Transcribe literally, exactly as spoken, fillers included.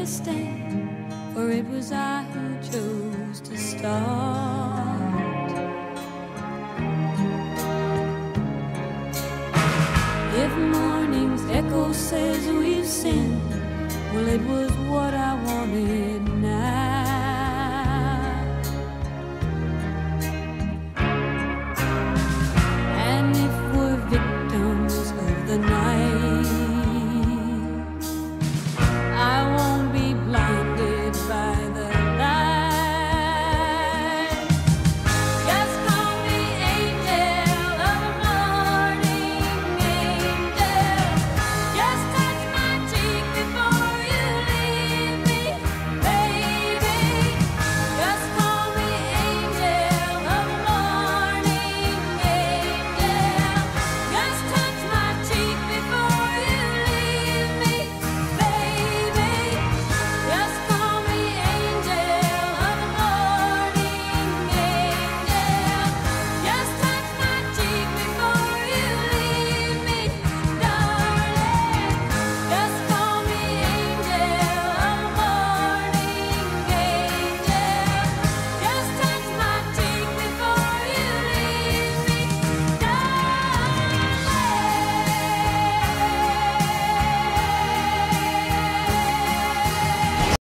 stand, for it was I who chose to start. If morning's echo says we've sinned, well, it was what I wanted now.